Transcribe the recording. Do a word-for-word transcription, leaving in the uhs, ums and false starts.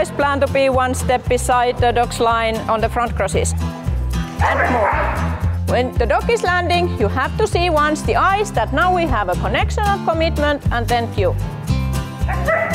always plan to be one step beside the dog's line on the front crosses. And more. When the dog is landing, you have to see once the eyes that now we have a connection of commitment, and then cue.